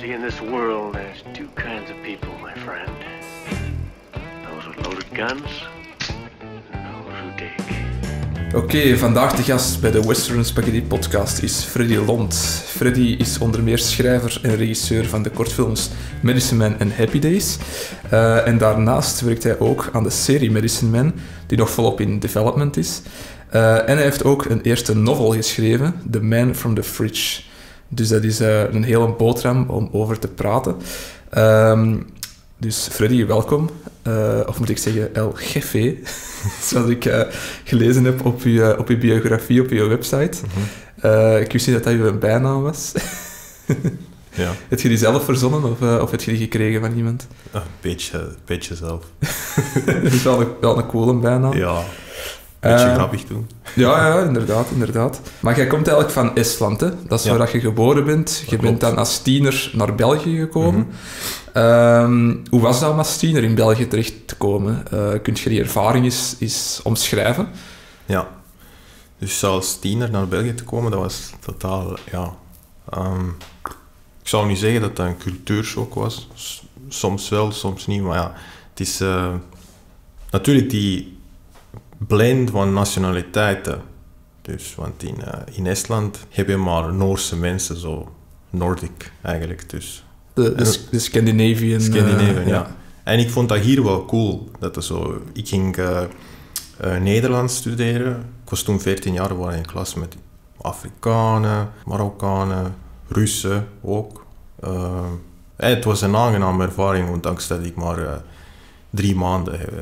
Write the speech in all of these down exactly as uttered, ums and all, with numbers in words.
see, in this world, there's two kinds of people, my friend. Those with loaded guns, and those who dig. Oké, okay, vandaag de gast bij de Western Spaghetti Podcast is Freddy Lont. Freddy is onder meer schrijver en regisseur van de kortfilms Medicine Man en Happy Days. Uh, en daarnaast werkt hij ook aan de serie Medicine Man, die nog volop in development is. Uh, en hij heeft ook een eerste novel geschreven, The Man from the Fridge. Dus dat is uh, een hele boterham om over te praten. Um, dus Freddy, welkom. Uh, of moet ik zeggen, El Jefe. Zoals ik uh, gelezen heb op uw, uh, op uw biografie, op uw website. Mm-hmm. Uh, ik wist niet dat dat uw bijnaam was. Ja. Heb je die zelf verzonnen of, uh, of heb je die gekregen van iemand? Een beetje, een beetje zelf. Dat is wel een, wel een coole bijnaam. Ja, een beetje uh, grappig doen. Ja, ja, inderdaad, inderdaad. Maar jij komt eigenlijk van Estland, hè? Dat is ja. waar je geboren bent. Je dat bent klopt. dan als tiener naar België gekomen. Mm-hmm. Um, hoe was dat om als tiener in België terecht te komen? Uh, kun je die ervaring eens, eens omschrijven? Ja, dus als tiener naar België te komen, dat was totaal, ja... Um, ik zou niet zeggen dat dat een cultuurshock was. S- soms wel, soms niet, maar ja... Het is uh, natuurlijk die blend van nationaliteiten. Dus, want in, uh, in Estland heb je maar Noorse mensen, zo Nordic eigenlijk, dus... De, de, de Scandinavian... Scandinavian, uh, ja. ja. En ik vond dat hier wel cool. Dat er zo, ik ging uh, uh, Nederlands studeren. Ik was toen veertien jaar, we waren in klas met Afrikanen, Marokkanen, Russen ook. Uh, en het was een aangename ervaring, ondanks dat ik maar uh, drie maanden uh,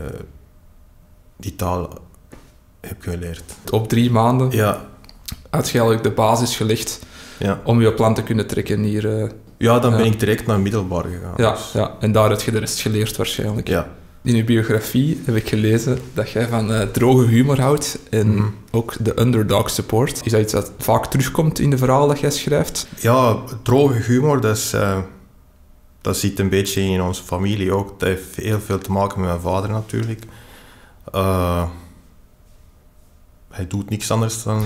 die taal heb geleerd. Op drie maanden Ja. had je eigenlijk de basis gelegd Ja. om je plan te kunnen trekken hier... Uh, Ja, dan ja. ben ik direct naar middelbaar gegaan. Ja, dus. ja, en daar heb je de rest geleerd waarschijnlijk. Ja. In je biografie heb ik gelezen dat jij van uh, droge humor houdt en Mm-hmm. ook de underdog support. Is dat iets dat vaak terugkomt in de verhalen dat jij schrijft? Ja, droge humor, dat, is, uh, dat zit een beetje in onze familie ook. Dat heeft heel veel te maken met mijn vader natuurlijk. Uh, hij doet niks anders dan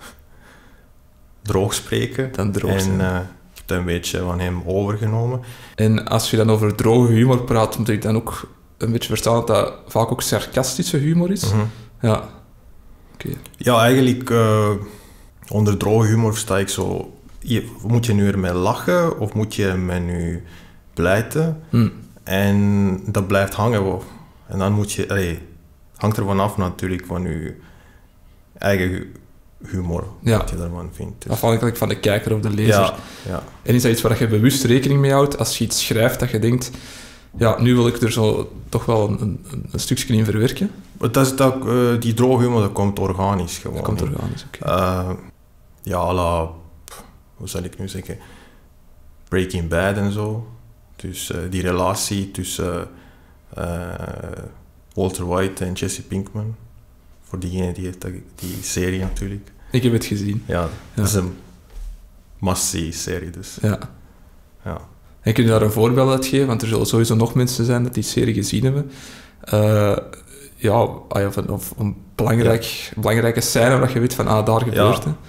droog spreken. Dan droog en zijn. uh, ik heb dat een beetje van hem overgenomen. En als je dan over droge humor praat, moet ik dan ook een beetje verstaan dat dat vaak ook sarcastische humor is? Mm-hmm. Ja. Oké. Okay. Ja, eigenlijk uh, onder droge humor sta ik zo... Je, moet je nu ermee lachen of moet je met nu pleiten? Mm. En dat blijft hangen. Wow. En dan moet je... Allee, hangt er vanaf natuurlijk van je eigen humor, Ja. wat je daarvan vindt. Dus. Afhankelijk van de kijker of de lezer. Ja, ja. En is dat iets waar je bewust rekening mee houdt als je iets schrijft dat je denkt... Ja, nu wil ik er zo toch wel een, een, een stukje in verwerken? Maar dat is dat, uh, die droge humor, dat komt organisch gewoon. Dat komt organisch, oké. Okay. Uh, ja, à la... Hoe zal ik nu zeggen? Breaking Bad en zo. Dus uh, die relatie tussen uh, Walter White en Jesse Pinkman. Voor diegene die heeft die serie natuurlijk. Ik heb het gezien. Ja, Ja. dat is een must-see serie dus. Ja. Ja. En kun je daar een voorbeeld uit geven? Want er zullen sowieso nog mensen zijn die die serie gezien hebben. Uh, ja, of een, of een belangrijk, ja. belangrijke scène waar je weet van, ah, daar gebeurt het.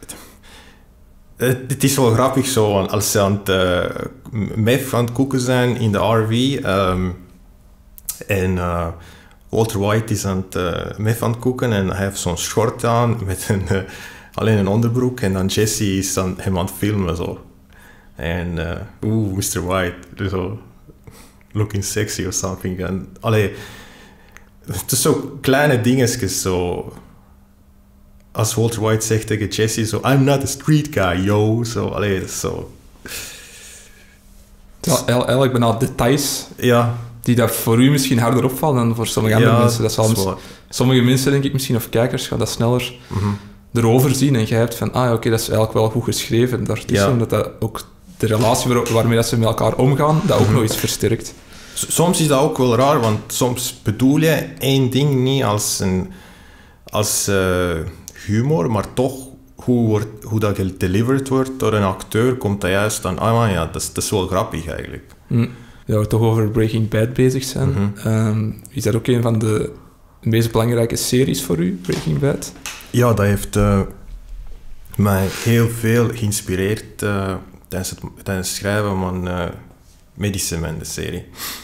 Ja. Het is wel grappig zo, als ze aan het uh, meth aan het koeken zijn in de R V um, en uh, Walter White is aan het uh, meth aan het koeken en hij heeft zo'n short aan met een, uh, alleen een onderbroek en dan Jesse is aan, hem aan het filmen zo. En uh, oeh, mister White, zo looking sexy or something. En allee, het is zo kleine dingetjes zo. Als Walter White zegt tegen Jesse zo, I'm not a street guy, yo. Zo, allee, dat is zo. Ja, eigenlijk bijna details Ja. die dat voor u misschien harder opvallen dan voor sommige andere Ja, mensen. Dat zal dat is mis- waar. sommige mensen, denk ik misschien, of kijkers, gaan dat sneller Mm-hmm. erover zien. En jij hebt van, ah ja, oké, okay, dat is eigenlijk wel goed geschreven daartussen. Ja. Omdat dat ook de relatie waar, waarmee dat ze met elkaar omgaan, dat ook Mm-hmm. nog eens versterkt. Soms is dat ook wel raar, want soms bedoel je één ding niet als, een, als uh, humor, maar toch hoe, wordt, hoe dat gedelivered wordt door een acteur, komt dat juist dan, ah man, ja, dat is, dat is wel grappig eigenlijk. Mm. Ja, we toch over Breaking Bad bezig zijn. Mm-hmm. Um, is dat ook een van de meest belangrijke series voor u, Breaking Bad? Ja, dat heeft uh, mij heel veel geïnspireerd uh, tijdens, het, tijdens het schrijven van uh, Medicine Man, de serie.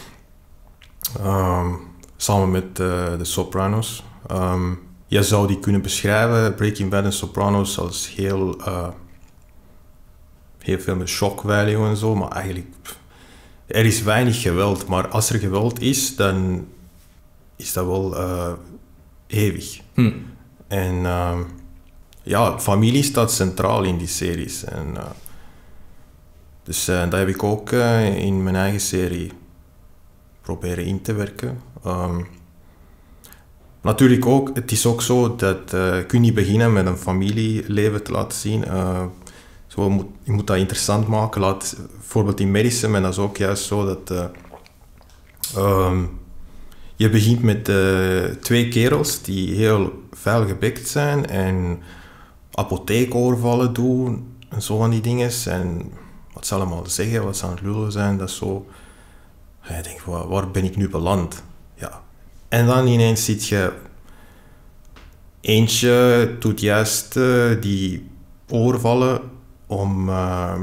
Um, samen met uh, de Sopranos. Um, je zou die kunnen beschrijven, Breaking Bad en Sopranos, als heel, uh, heel veel met shock value en zo, maar eigenlijk, pff, er is weinig geweld, maar als er geweld is, dan is dat wel uh, eeuwig. Hm. En uh, ja, familie staat centraal in die series. En, uh, dus uh, dat heb ik ook uh, in mijn eigen serie proberen in te werken. Um, natuurlijk ook, het is ook zo dat uh, je kunt niet beginnen met een familieleven te laten zien. Uh, zo moet, je moet dat interessant maken. Laat, bijvoorbeeld in Medicine Man, dat is ook juist zo dat uh, um, je begint met uh, twee kerels die heel vuil gebekt zijn en apotheekovervallen doen en zo van die dingen. En wat ze allemaal zeggen, wat ze aan het lullen zijn, dat is zo. En je denkt, waar, waar ben ik nu beland? Ja. En dan ineens ziet je eentje doet juist uh, die overvallen om uh,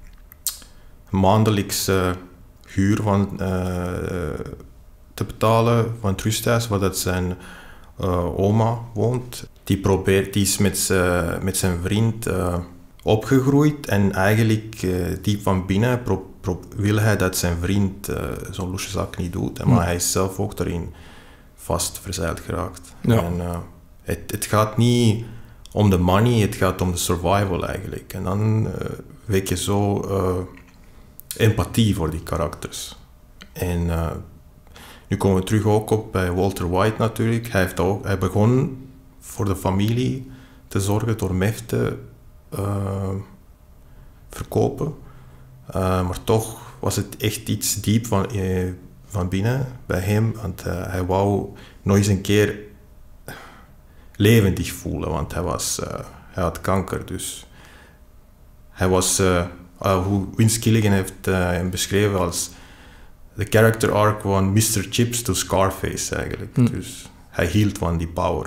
maandelijks uh, huur van, uh, te betalen van het rusthuis waar dat zijn uh, oma woont. Die, probeert, die is met, z'n, met zijn vriend uh, opgegroeid en eigenlijk uh, diep van binnen pro, pro, wil hij dat zijn vriend uh, zo'n loesje zak niet doet. Maar mm. hij is zelf ook daarin vast verzeild geraakt. Ja. En, uh, het, het gaat niet om de money, het gaat om de survival eigenlijk. En dan uh, wek je zo uh, empathie voor die karakters. En uh, nu komen we terug ook op bij Walter White natuurlijk. Hij, heeft ook, hij begon voor de familie te zorgen door meth te uh, verkopen. Uh, maar toch was het echt iets diep van, uh, van binnen bij hem. Want uh, hij wou nog eens een keer levendig voelen, want hij, was, uh, hij had kanker. Dus hij was, uh, uh, hoe Vince Gilligan heeft uh, hem beschreven als de character arc van mister Chips to Scarface eigenlijk. Hm. Dus hij hield van die power.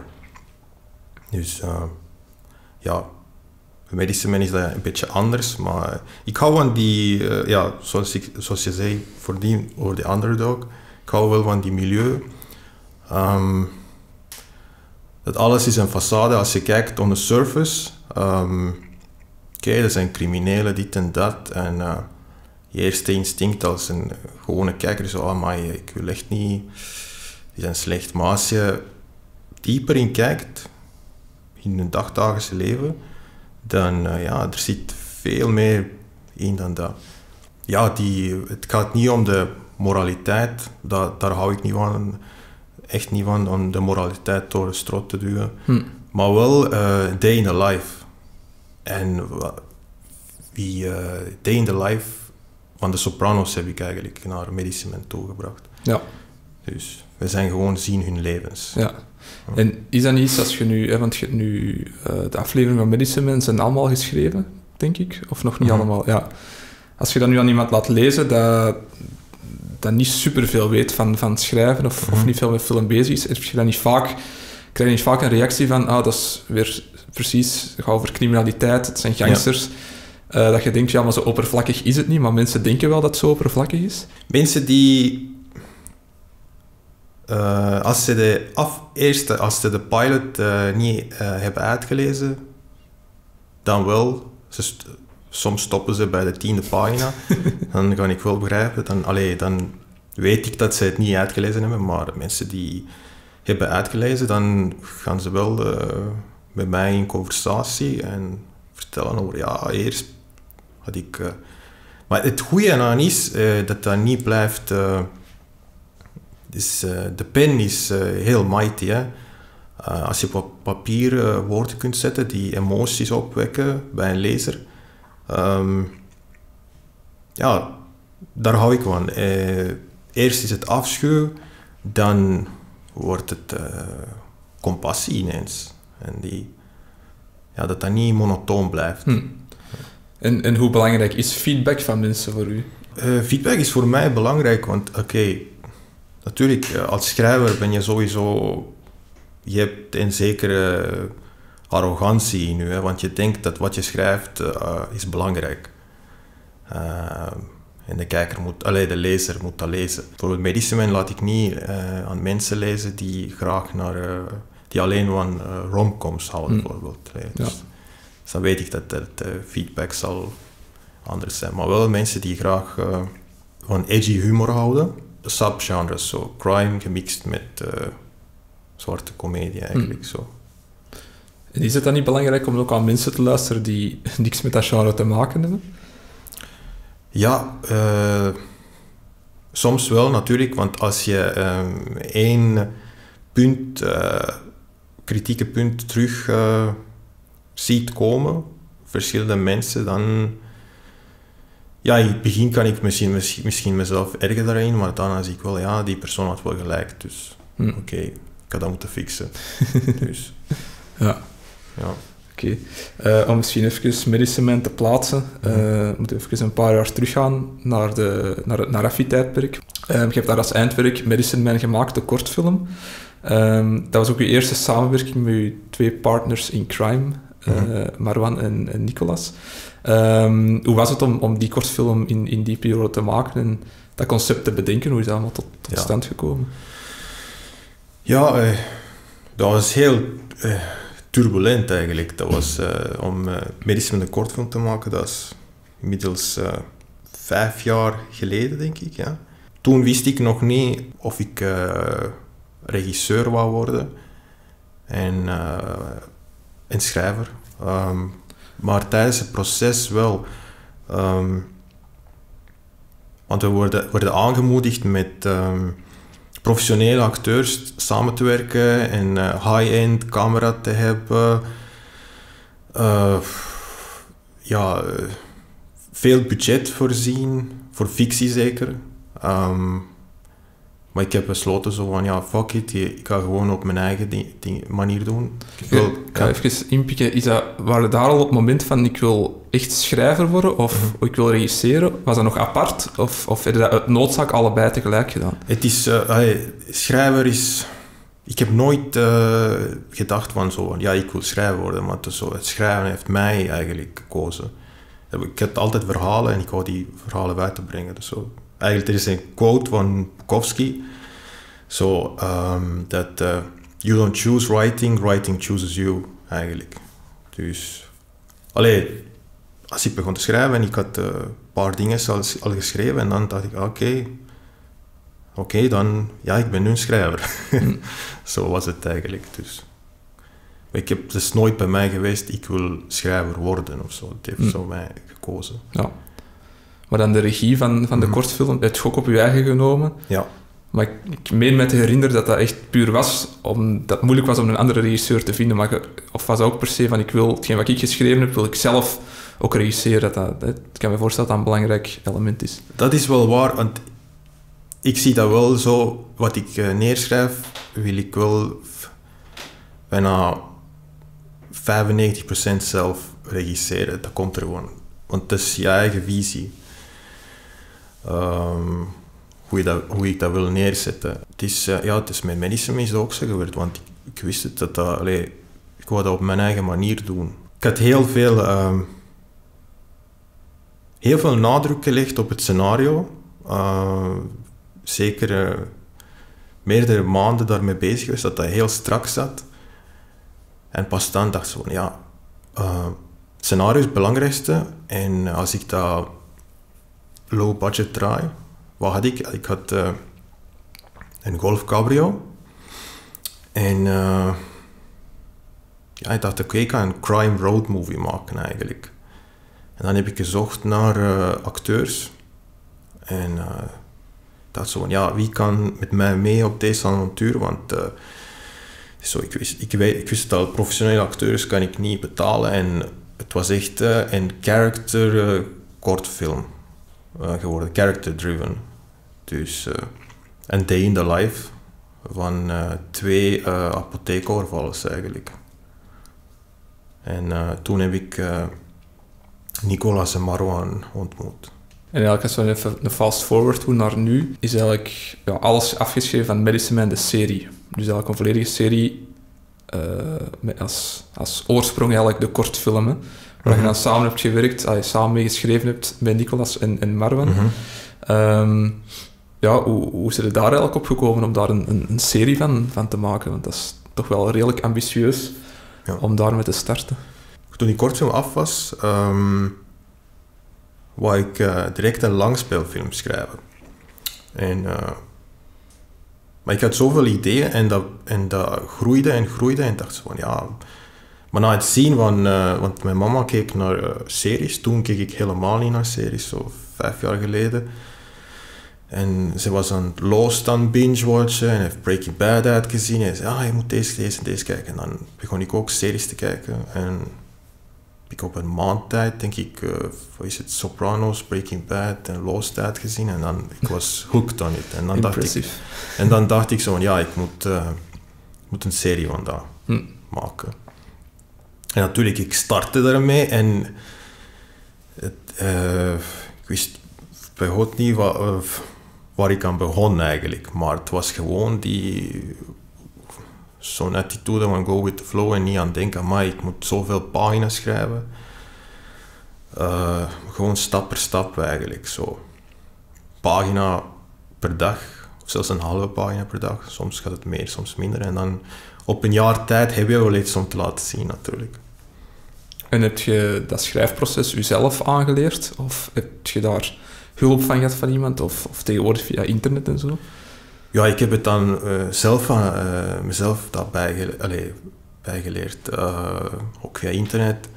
Dus uh, ja, bij Medicine Man is dat een beetje anders, maar uh, ik hou van die, uh, ja, zoals, ik, zoals je zei, voor die, voor die underdog, ik hou wel van die milieu. Um, dat alles is een façade als je kijkt on the surface. Um, Oké, okay, er zijn criminelen, dit en dat, en uh, je eerste instinct als een gewone kijker is, oh maar ik wil echt niet, die zijn slecht. Maar als je dieper in kijkt, in hun dagdagelijkse leven, dan uh, ja, er zit veel meer in dan dat. Ja, die, het gaat niet om de moraliteit, dat, daar hou ik niet van, echt niet van, om de moraliteit door de strot te duwen. Hm. Maar wel uh, Day in the Life. En uh, wie uh, Day in the Life van de Sopranos heb ik eigenlijk naar Medicine Man toegebracht. Ja. Dus we zijn gewoon zien hun levens. Ja. En is dat niet iets als je nu, hè, want je nu uh, de afleveringen van Medicine Man zijn allemaal geschreven, denk ik, of nog niet mm-hmm. allemaal? Ja. Als je dat nu aan iemand laat lezen dat, dat niet superveel weet van, van schrijven of, mm-hmm. of niet veel met film bezig is, heb je dan niet vaak, krijg je niet vaak een reactie van, ah, dat is weer precies, het gaat over criminaliteit, het zijn gangsters. Ja. Uh, dat je denkt, ja, maar zo oppervlakkig is het niet, maar mensen denken wel dat het zo oppervlakkig is. Mensen die Uh, als ze de af, eerste, als ze de pilot uh, niet uh, hebben uitgelezen, dan wel. Ze st- soms stoppen ze bij de tiende pagina. Dan kan ik wel begrijpen. Dan, allee, dan weet ik dat ze het niet uitgelezen hebben. Maar mensen die hebben uitgelezen, dan gaan ze wel uh, met mij in conversatie en vertellen over, ja, eerst had ik... Uh, maar het goede aan is uh, dat dat niet blijft... Uh, Dus, uh, de pen is uh, heel mighty. Hè? Uh, als je op papier uh, woorden kunt zetten die emoties opwekken bij een lezer. Um, ja, daar hou ik van. Uh, eerst is het afschuw, dan wordt het uh, compassie ineens. En die, ja, dat dat niet monotoon blijft. Hm. En, en hoe belangrijk is feedback van mensen voor u? Uh, feedback is voor mij belangrijk, want oké... Okay, natuurlijk, als schrijver ben je sowieso... Je hebt een zekere arrogantie in je, hè, want je denkt dat wat je schrijft uh, is belangrijk. Uh, en de kijker moet, allee, de lezer moet dat lezen. Bijvoorbeeld Medicine Man laat ik niet uh, aan mensen lezen die graag naar, uh, die alleen van uh, romcoms houden, mm. bijvoorbeeld. Allee, dus, ja. dus dan weet ik dat het uh, feedback zal anders zijn. Maar wel mensen die graag uh, van edgy humor houden. De subgenres, zo crime gemixt met uh, zwarte komedie eigenlijk. Mm. Zo. En is het dan niet belangrijk om ook aan mensen te luisteren die niks met dat genre te maken hebben? Ja, uh, soms wel natuurlijk, want als je um, één punt, uh, kritieke punt terug uh, ziet komen, verschillende mensen, dan... Ja, in het begin kan ik misschien, misschien, misschien mezelf erger daarin, maar dan zie ik wel, ja, die persoon had wel gelijk, dus hm. oké, okay, ik had dat moeten fixen. dus, ja. ja. Oké, okay. uh, om misschien even Medicine Man te plaatsen, uh, we moeten even een paar jaar teruggaan naar, de, naar het Narafi-tijdperk. Uh, je hebt daar als eindwerk Medicine Man gemaakt, de kortfilm. Um, dat was ook je eerste samenwerking met je twee partners in crime, uh, mm-hmm. Marwan en, en Nicolas. Um, hoe was het om, om die kortfilm in, in die periode te maken en dat concept te bedenken? Hoe is dat allemaal tot, tot ja. stand gekomen? Ja, uh, dat was heel... Uh, turbulent eigenlijk. Dat was uh, om uh, Medicine Man een kortfilm te maken, dat is inmiddels uh, vijf jaar geleden, denk ik. Ja. Toen wist ik nog niet of ik uh, regisseur wou worden en, uh, en schrijver. Um, maar tijdens het proces wel. Um, want we worden, worden aangemoedigd met um, professionele acteurs samen te werken en uh, high-end camera te hebben. Uh, ja, uh, veel budget voorzien, voor fictie zeker. Um, maar ik heb besloten zo van, ja, fuck it, ik ga gewoon op mijn eigen die, die manier doen. Ik wil, ik ga ja. even inpikken, is dat, waren daar al op het moment van, ik wil echt schrijver worden of mm-hmm. ik wil regisseren, was dat nog apart? Of, of heb je dat uit noodzaak allebei tegelijk gedaan? Het is, uh, allee, schrijver is... Ik heb nooit uh, gedacht van zo, ja, ik wil schrijver worden, maar het, zo, het schrijven heeft mij eigenlijk gekozen. Ik had altijd verhalen en ik wou die verhalen uit te brengen. Dus zo. Eigenlijk, er is een quote van Bukowski, so, um, dat uh, you don't choose writing, writing chooses you, eigenlijk. Dus, allee, als ik begon te schrijven en ik had uh, een paar dingen al, al geschreven en dan dacht ik, oké, okay, oké, okay, dan, ja, ik ben nu een schrijver. Mm. Zo was het eigenlijk, dus. Ik heb, het is nooit bij mij geweest, ik wil schrijver worden of zo. Het heeft mm. zo mij gekozen. Ja. Maar dan de regie van, van de mm. kortfilm, het gok op je eigen genomen. Ja. Maar ik, ik meen me te herinneren dat dat echt puur was, omdat het moeilijk was om een andere regisseur te vinden. Maar, of was dat ook per se van, ik wil, hetgeen wat ik geschreven heb, wil ik zelf ook regisseren. Dat dat, dat, ik kan me voorstellen dat dat een belangrijk element is. Dat is wel waar, want ik zie dat wel zo, wat ik uh, neerschrijf, wil ik wel f- bijna vijfennegentig procent zelf regisseren. Dat komt er gewoon. Want dat is je eigen visie. Um, hoe, je dat, hoe ik dat wil neerzetten. Het is, uh, ja, het is met Medicine is het ook zo gebeurd, want ik, ik wist het, dat dat... Allee, ik wou dat op mijn eigen manier doen. Ik had heel veel... Um, heel veel nadruk gelegd op het scenario. Uh, zeker uh, meerdere maanden daarmee bezig geweest, dat dat heel strak zat. En pas dan dacht ik van, ja... Uh, het scenario is het belangrijkste. En als ik dat low budget draai... Wat had ik? Ik had uh, een Golf Cabrio. En uh, ja, ik dacht, oké, okay, ik ga een crime road movie maken eigenlijk. En dan heb ik gezocht naar uh, acteurs. En uh, ik dacht zo van, ja, wie kan met mij mee op deze avontuur? Want uh, zo, ik, wist, ik, weet, ik wist het al, professionele acteurs kan ik niet betalen. En het was echt uh, een character uh, kortfilm. Uh, geworden, character-driven. Dus, uh, een day in the life van uh, twee uh, apotheekovervallers eigenlijk. En uh, toen heb ik uh, Nicolas en Marwan ontmoet. En eigenlijk als we even een fast forward doen naar nu, is eigenlijk ja, alles afgeschreven van Medicine Man, de serie. Dus eigenlijk een volledige serie uh, met als, als oorsprong eigenlijk de kortfilm. Hè. waar je dan samen hebt gewerkt, ah, samen mee geschreven hebt met Nicolas en, en Marwan. Mm-hmm. Um, ja, hoe, hoe is er daar eigenlijk op gekomen om daar een, een, een serie van, van te maken? Want dat is toch wel redelijk ambitieus ja. om daarmee te starten. Toen die kortfilm af was, um, wou ik uh, direct een langspeelfilm schrijven. En, uh, maar ik had zoveel ideeën en dat, en dat groeide en groeide en dacht van ja... Maar na het zien van... Uh, want mijn mama keek naar uh, series, toen keek ik helemaal niet naar series, zo vijf jaar geleden. En ze was aan Lost aan binge-watchen en heeft Breaking Bad uitgezien. En zei, ah, je moet deze, deze en deze kijken. En dan begon ik ook series te kijken. En ik op een maand tijd, denk ik, uh, wat is het, Sopranos, Breaking Bad en Lost uitgezien. En dan, ik was hooked on it. En dan, dacht ik, en dan dacht ik zo van, ja, ik moet, uh, moet een serie van dat hm. maken. En natuurlijk, ik startte daarmee en het, uh, ik wist bijvoorbeeld niet wat... Uh, waar ik aan begon eigenlijk. Maar het was gewoon die... Zo'n attitude van go with the flow en niet aan denken, maar ik moet zoveel pagina's schrijven. Uh, gewoon stap per stap eigenlijk. Zo. Pagina per dag, of zelfs een halve pagina per dag. Soms gaat het meer, soms minder. En dan op een jaar tijd heb je wel iets om te laten zien natuurlijk. En heb je dat schrijfproces jezelf aangeleerd? Of heb je daar... hulp van gehad van iemand, of, of tegenwoordig via internet en zo? Ja, ik heb het dan uh, zelf uh, mezelf dat bijge- allee, bijgeleerd. Uh, ook via internet.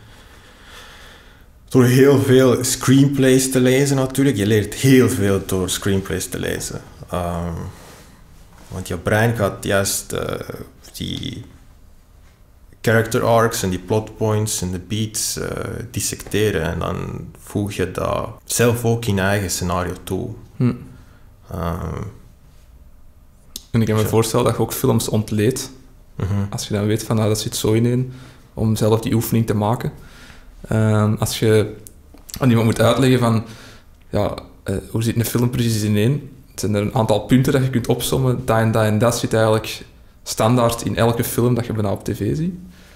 Door heel veel screenplays te lezen natuurlijk. Je leert heel veel door screenplays te lezen. Um, want je brein gaat juist uh, die character arcs en die plot points en de beats uh, dissecteren en dan voeg je dat zelf ook in je eigen scenario toe. Hm. Um, en ik kan me zo. voorstellen dat je ook films ontleedt. Mm-hmm. Als je dan weet van, nou, dat zit zo in één, om zelf die oefening te maken. Um, als je aan iemand moet uitleggen van, ja, uh, hoe zit een film precies in één? Het zijn er een aantal punten dat je kunt opsommen. Dat en dat en dat zit eigenlijk standaard in elke film dat je bijna op tv ziet.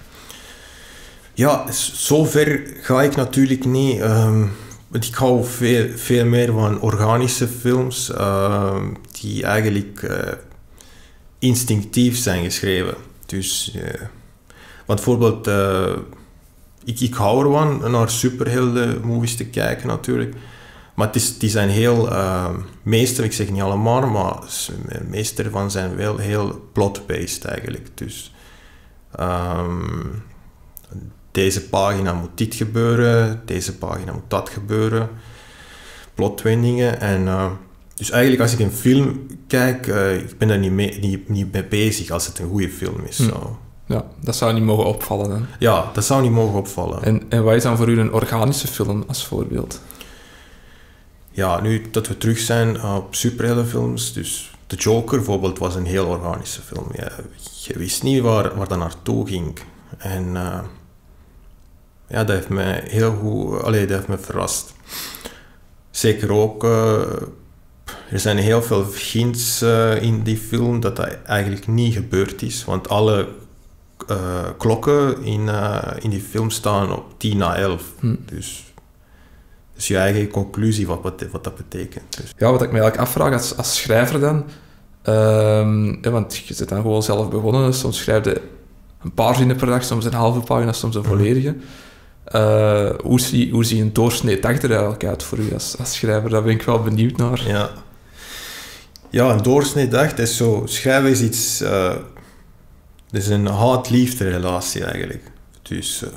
Ja, zover ga ik natuurlijk niet. Um, ik hou veel, veel meer van organische films um, die eigenlijk uh, instinctief zijn geschreven. Dus, uh, want bijvoorbeeld, uh, ik, ik hou ervan naar superhelden movies te kijken natuurlijk. Maar het is, die zijn heel, uh, meestal, ik zeg niet allemaal, maar de meeste ervan zijn wel heel plot-based eigenlijk. Dus um, deze pagina moet dit gebeuren, deze pagina moet dat gebeuren, plotwendingen. En uh, dus eigenlijk als ik een film kijk, uh, ik ben daar niet mee, niet, niet mee bezig als het een goede film is. Hm. So. Ja, dat zou niet mogen opvallen dan. Ja, dat zou niet mogen opvallen. En, en wat is dan voor u een organische film als voorbeeld? Ja, nu dat we terug zijn op superheldenfilms, dus The Joker bijvoorbeeld was een heel organische film. Ja, je wist niet waar, waar dat naartoe ging. En uh, ja, dat heeft mij heel goed, allee, dat heeft me verrast. Zeker ook, uh, er zijn heel veel hints uh, in die film dat dat eigenlijk niet gebeurd is, want alle uh, klokken in, uh, in die film staan op tien na elf. Hm. Dus... Dus je eigen conclusie wat, wat, wat dat betekent. Dus. Ja, wat ik me eigenlijk afvraag als, als schrijver dan... Um, ja, want je zit dan gewoon zelf begonnen. Soms schrijf je een paar zinnen per dag, soms een halve pagina, soms een volledige. Uh, hoe zie hoe zie een doorsnee dag er eigenlijk uit voor u als, als schrijver? Daar ben ik wel benieuwd naar. Ja, ja een doorsnee dag, dat is zo... Schrijven is iets... Uh, dat is een haat-liefde relatie eigenlijk. Dus... Uh,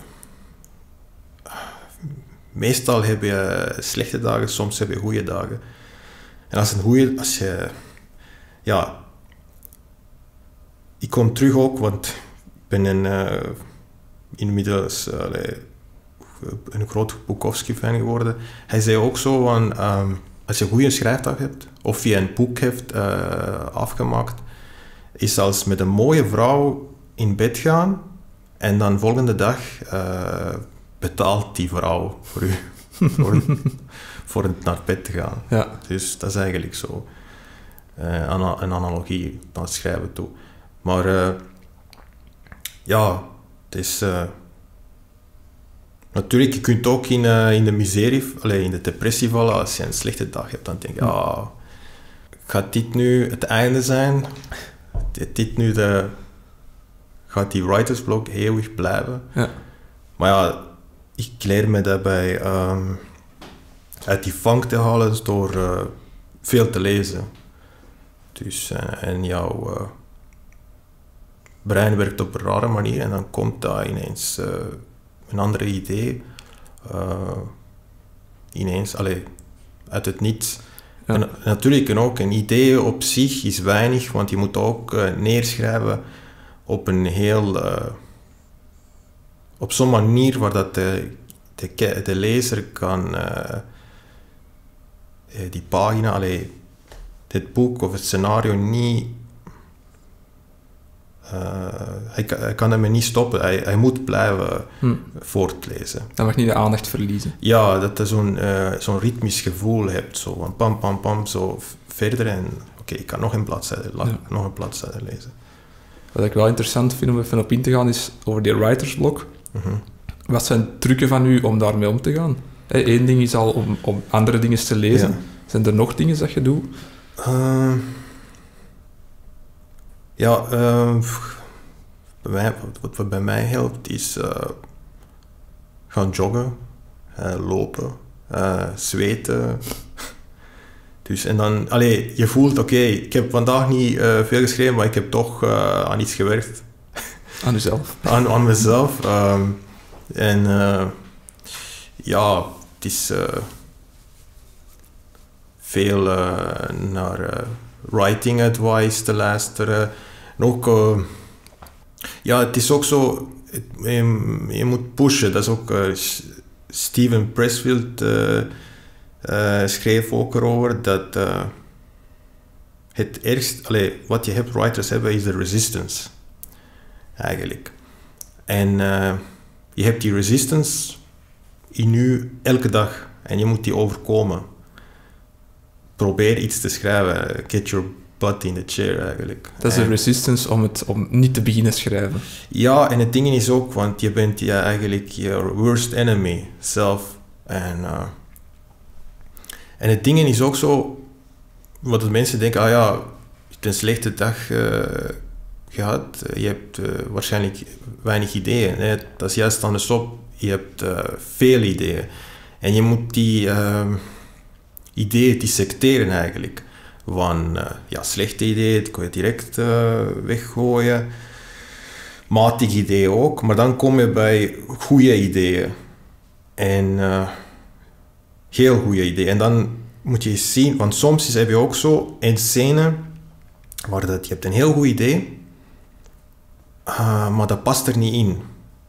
Meestal heb je slechte dagen, soms heb je goede dagen. En als een goede, als je, ja, ik kom terug ook, want ik ben een, uh, inmiddels uh, een groot Bukowski-fan geworden. Hij zei ook zo van, um, als je een goede schrijfdag hebt, of je een boek hebt uh, afgemaakt, is als met een mooie vrouw in bed gaan en dan volgende dag... Uh, betaalt die vrouw voor u voor, voor naar bed te gaan. Ja. Dus dat is eigenlijk zo uh, een analogie naar het schrijven toe. Maar uh, ja, het is uh, Natuurlijk, je kunt ook in, uh, in de miserie, allez, in de depressie vallen. Als je een slechte dag hebt, dan denk je, ah, gaat dit nu het einde zijn? Dit, dit nu de... Gaat die writersblok eeuwig blijven? Ja. Maar ja, ik leer me daarbij um, uit die vang te halen door uh, veel te lezen. Dus, uh, en jouw uh, brein werkt op een rare manier en dan komt daar ineens uh, een andere idee. Uh, ineens, allee, uit het niets. Ja. En, natuurlijk, en ook een idee op zich is weinig, want je moet ook uh, neerschrijven op een heel... Uh, op zo'n manier waar dat de, de, de lezer kan uh, die pagina, allee, dit boek of het scenario niet... Uh, hij, hij kan hem niet stoppen, hij, hij moet blijven hm. voortlezen. Hij mag niet de aandacht verliezen. Ja, dat je zo'n, uh, zo'n ritmisch gevoel hebt, zo van pam, pam, pam, zo verder en oké, okay, ik kan nog een bladzijde, ja. nog een bladzijde lezen. Wat ik wel interessant vind om even op in te gaan is over die writersblok. Mm-hmm. Wat zijn trucken van u om daarmee om te gaan? Eén ding is al om, om andere dingen te lezen. Ja. Zijn er nog dingen dat je doet? Uh, ja, uh, bij mij, wat, wat bij mij helpt is uh, gaan joggen, uh, lopen, uh, zweten. Dus, en dan, allee, je voelt, oké, okay, ik heb vandaag niet uh, veel geschreven, maar ik heb toch uh, aan iets gewerkt. Aan jezelf? aan, aan mezelf. Um, en uh, ja, het is uh, veel uh, naar uh, writing advice te luisteren. En ook, uh, ja, het is ook zo, het, je, je moet pushen. Dat is ook uh, Steven Pressfield uh, uh, schreef ook erover dat uh, het ergst, allee, wat je hebt, writers hebben, is de resistance. Eigenlijk. En uh, je hebt die resistance in je elke dag en je moet die overkomen. Probeer iets te schrijven. Get your butt in the chair eigenlijk. Dat is de resistance om, het, om niet te beginnen schrijven. Ja, en het ding is ook, want je bent ja, eigenlijk je worst enemy zelf. En, uh, en het ding is ook zo, wat de mensen denken, ah ja, je hebt een slechte dag uh, gehad, je hebt uh, waarschijnlijk weinig ideeën. Nee, dat is juist andersom. Je hebt uh, veel ideeën. En je moet die uh, ideeën dissecteren eigenlijk. Van uh, ja, slechte ideeën, dat kun je direct uh, weggooien. Matige ideeën ook. Maar dan kom je bij goede ideeën. En uh, heel goede ideeën. En dan moet je zien, want soms heb je ook zo een scène waar dat, je hebt een heel goed idee, uh, maar dat past er niet in.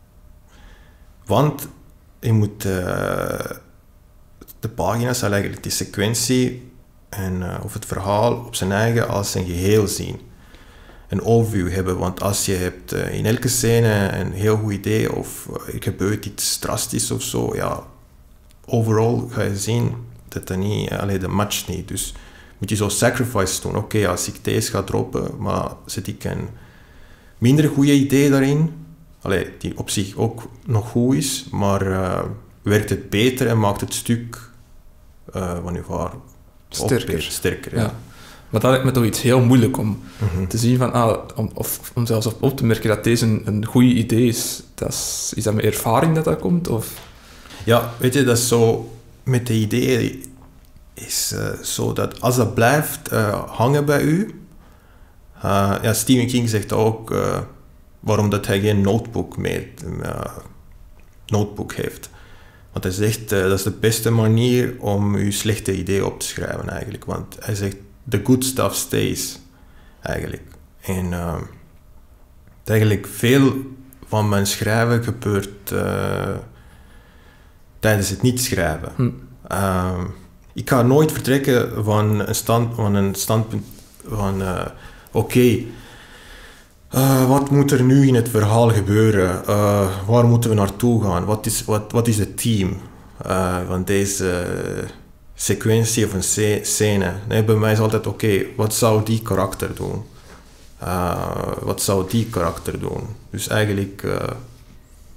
Want je moet uh, de pagina's, eigenlijk die sequentie en, uh, of het verhaal op zijn eigen als een geheel zien. Een overview hebben, want als je hebt uh, in elke scène een heel goed idee of uh, er gebeurt iets drastisch of zo, ja, overal ga je zien dat dat niet, uh, allee, de match niet. Dus moet je zo sacrifices doen. Oké, okay, als ik deze ga droppen, maar zet ik een minder goede idee daarin, allee, die op zich ook nog goed is, maar uh, werkt het beter en maakt het stuk uh, van je verhaal sterker. sterker ja. Ja. Maar dat lijkt me toch iets heel moeilijk om mm-hmm. te zien van, ah, om, of om zelfs op, op te merken dat deze een, een goed idee is. Dat is. Is dat met ervaring dat dat komt? Of? Ja, weet je, dat is zo, met de ideeën is uh, zo dat als dat blijft uh, hangen bij u, uh, ja, Stephen King zegt ook uh, waarom dat hij geen notebook meer uh, notebook heeft. Want hij zegt, uh, dat is de beste manier om uw slechte ideeën op te schrijven eigenlijk. Want hij zegt, the good stuff stays, eigenlijk. En uh, eigenlijk veel van mijn schrijven gebeurt uh, tijdens het niet schrijven. Hm. Uh, ik ga nooit vertrekken van een, stand, van een standpunt van, uh, oké, okay, uh, wat moet er nu in het verhaal gebeuren? Uh, waar moeten we naartoe gaan? Wat is, wat, wat is het team uh, van deze uh, sequentie of een scène? Nee, bij mij is altijd, oké, okay, wat zou die karakter doen? Uh, wat zou die karakter doen? Dus eigenlijk uh,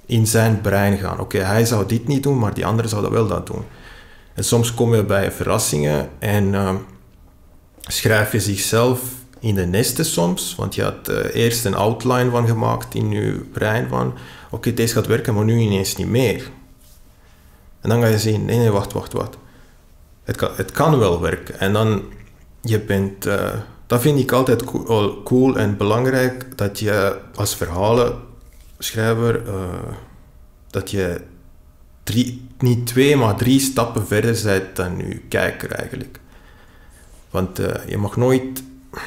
in zijn brein gaan. Oké, okay, hij zou dit niet doen, maar die andere zou dat wel dat doen. En soms kom je bij verrassingen en uh, schrijf je zichzelf in de nesten soms, want je had uh, eerst een outline van gemaakt in je brein van oké, okay, deze gaat werken, maar nu ineens niet meer. En dan ga je zien, nee, nee, wacht, wacht, wacht. Het kan, het kan wel werken. En dan, je bent, uh, dat vind ik altijd cool, cool en belangrijk, dat je als verhalenschrijver, uh, dat je drie, niet twee, maar drie stappen verder bent dan je kijker eigenlijk. Want uh, je mag nooit,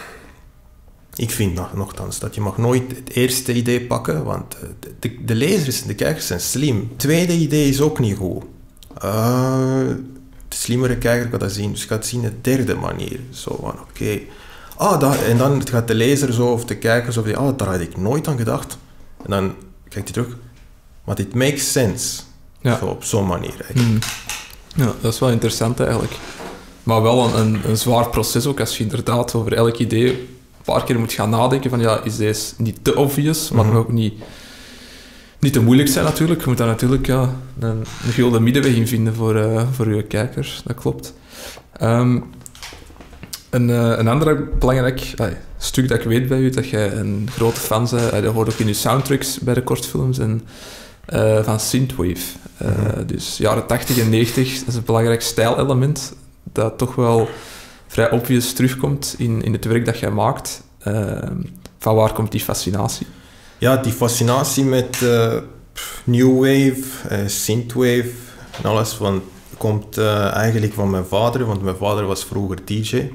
ik vind nog, nogthans, dat je mag nooit het eerste idee pakken, want de, de lezers en de kijkers zijn slim. Het tweede idee is ook niet goed. Uh, de slimmere kijker gaat dat zien, dus gaat zien de derde manier. Zo van, oké. Okay. Ah, dat, en dan gaat de lezer zo, of de kijker zo van, ah, daar had ik nooit aan gedacht. En dan kijkt hij terug. Maar dit makes sense. Ja. Zo, op zo'n manier eigenlijk. Mm. Ja, dat is wel interessant eigenlijk. Maar wel een, een, een zwaar proces ook, als je inderdaad over elk idee een paar keer moet gaan nadenken van, ja, is deze niet te obvious, maar mm-hmm. ook niet... Niet te moeilijk zijn natuurlijk. Je moet daar natuurlijk ja, een, een gulden middenweg in vinden voor, uh, voor je kijkers. Dat klopt. Um, een, uh, een ander belangrijk uh, stuk dat ik weet bij u, dat jij een grote fan bent, uh, dat hoort ook in je soundtracks bij de kortfilms, en, uh, van Synthwave. Uh, mm-hmm. Dus jaren tachtig en negentig, dat is een belangrijk stijlelement dat toch wel vrij obvious terugkomt in, in het werk dat jij maakt. Uh, van waar komt die fascinatie? Ja, die fascinatie met uh, New Wave, uh, Synthwave en alles van, komt uh, eigenlijk van mijn vader, want mijn vader was vroeger D J.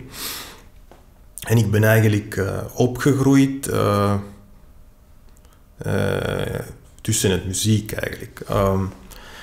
En ik ben eigenlijk uh, opgegroeid uh, uh, tussen het muziek eigenlijk. Um,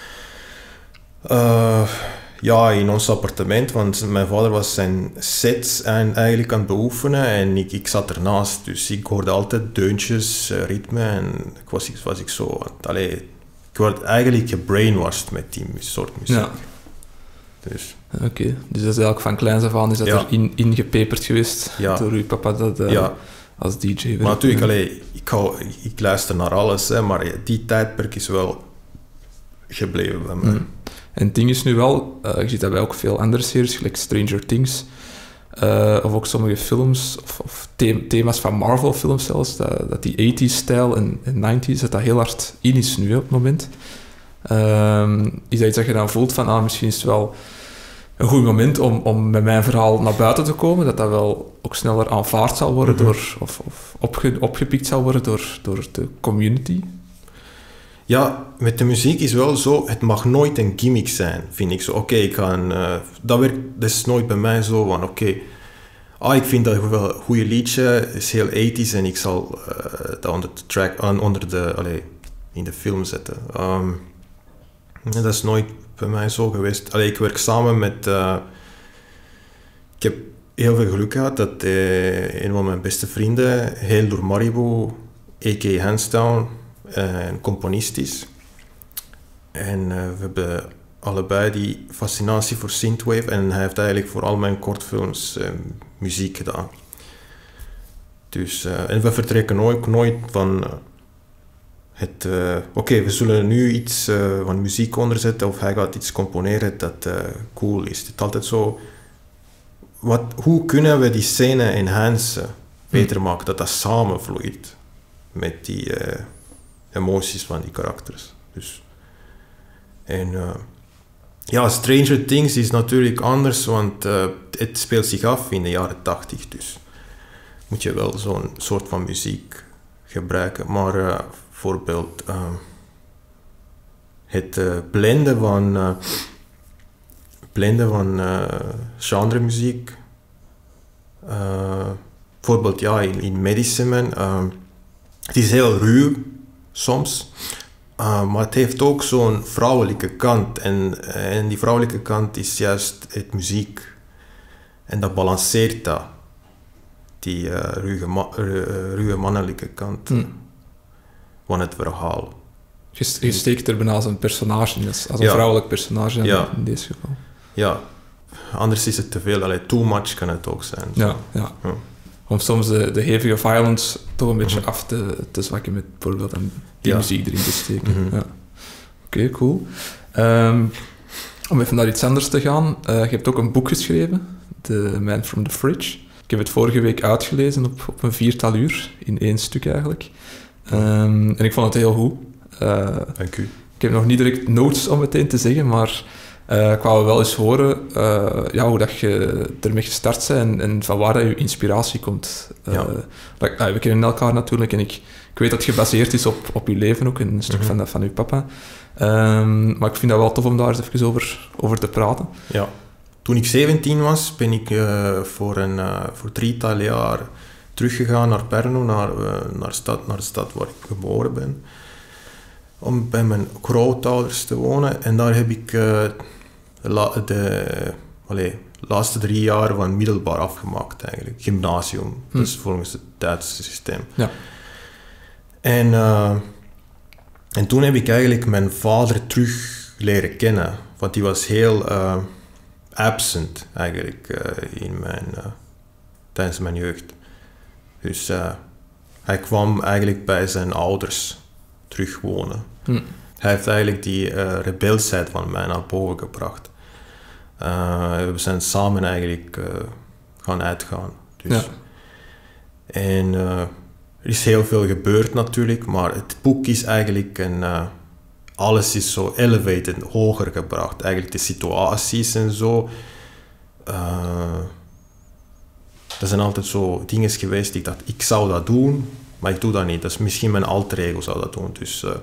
uh, ja, in ons appartement, want mijn vader was zijn sets aan, eigenlijk aan het beoefenen en ik, ik zat ernaast. Dus ik hoorde altijd deuntjes, uh, ritme en ik was, was ik zo... Allee, ik werd eigenlijk gebrainwashed met die soort muziek. Ja. Dus. Oké, okay. Dus dat is eigenlijk van kleins af aan is dat ja. erin ingepeperd geweest ja. door uw papa dat, uh, ja. als D J werkt. Maar natuurlijk, allee, ik, hou, ik luister naar alles, hè, maar die tijdperk is wel gebleven bij mij. Mm. En het ding is nu wel, uh, je ziet dat bij ook veel andere series, gelijk Stranger Things, uh, of ook sommige films, of, of the- thema's van Marvel-films zelfs, dat, dat die eighties-stijl en, en nineties, dat dat heel hard in is nu op het moment. Um, is dat iets dat je dan voelt van, ah, misschien is het wel een goed moment om, om met mijn verhaal naar buiten te komen, dat dat wel ook sneller aanvaard zal worden, mm-hmm. door, of, of opge, opgepikt zal worden door, door de community? Ja, met de muziek is wel zo, het mag nooit een gimmick zijn, vind ik zo. Oké, okay, ik ga een, uh, dat, werkt, dat is nooit bij mij zo van, oké, okay, ah, ik vind dat wel een goede liedje, is heel eighties en ik zal uh, dat onder de track, uh, onder de, allee, in de film zetten. Um, dat is nooit bij mij zo geweest. Allee, ik werk samen met, uh, ik heb heel veel geluk gehad dat uh, een van mijn beste vrienden, Heel Maribo, a k a. Handsdown, een componist is. En uh, we hebben allebei die fascinatie voor synthwave en hij heeft eigenlijk voor al mijn kortfilms uh, muziek gedaan. Dus, uh, en we vertrekken ook nooit van uh, het... Uh, Oké, okay, we zullen nu iets uh, van muziek onderzetten of hij gaat iets componeren dat uh, cool is. Het is altijd zo... Wat, hoe kunnen we die scène enhancen, beter maken, dat dat samenvloeit met die... Uh, emoties van die karakters. Dus. En uh, ja, Stranger Things is natuurlijk anders, want uh, het speelt zich af in de jaren tachtig, dus moet je wel zo'n soort van muziek gebruiken. Maar uh, bijvoorbeeld uh, het uh, blenden van uh, blenden van uh, genremuziek. Uh, bijvoorbeeld ja, in, in Medicine Man. Uh, het is heel ruw soms, uh, maar het heeft ook zo'n vrouwelijke kant en, en die vrouwelijke kant is juist het muziek en dat balanceert dat, die uh, ruwe, ma- ru- ruwe mannelijke kant mm. van het verhaal. Je, je steekt er bijna als een personage in, als een ja. vrouwelijk personage ja. in deze geval. Ja, anders is het te veel, allee, too much kan het ook zijn. Ja, ja. ja. om soms de, de hevige violence toch een beetje mm-hmm. af te, te zwakken met bijvoorbeeld een die ja. muziek erin te steken. Mm-hmm. Ja. Oké, okay, cool. Um, om even naar iets anders te gaan. Uh, je hebt ook een boek geschreven, The Man from the Fridge. Ik heb het vorige week uitgelezen op, op een viertal uur, in één stuk eigenlijk. Um, en ik vond het heel goed. Uh, Dank u. Ik heb nog niet direct notes om meteen te zeggen, maar uh, ik wou wel eens horen uh, ja, hoe dat je ermee gestart bent en, en van waar dat je inspiratie komt. Uh, ja. dat, uh, we kennen elkaar natuurlijk en ik, ik weet dat het gebaseerd is op, op je leven ook, een stuk mm-hmm. van, van je papa. Um, maar ik vind dat wel tof om daar eens even over, over te praten. Ja. Toen ik zeventien was, ben ik uh, voor een uh, voor drietal jaar teruggegaan naar Perno, naar, uh, naar, stad, naar de stad waar ik geboren ben. Om bij mijn grootouders te wonen. En daar heb ik uh, de, la, de allez, laatste drie jaar van middelbaar afgemaakt eigenlijk. Gymnasium, hm. dus volgens het Duitse systeem. Ja. En, uh, en toen heb ik eigenlijk mijn vader terug leren kennen. Want die was heel uh, absent eigenlijk uh, in mijn, uh, tijdens mijn jeugd. Dus uh, hij kwam eigenlijk bij zijn ouders terug wonen. Hm. Hij heeft eigenlijk die uh, rebelsheid van mij naar boven gebracht. Uh, we zijn samen eigenlijk uh, gaan uitgaan. Dus. Ja. En uh, er is heel veel gebeurd natuurlijk, maar het boek is eigenlijk een... Uh, alles is zo elevated, hoger gebracht. Eigenlijk de situaties en zo. Uh, er zijn altijd zo dingen geweest die ik dacht, ik zou dat doen, maar ik doe dat niet. Dat is misschien mijn alter ego zou dat doen. Dus uh,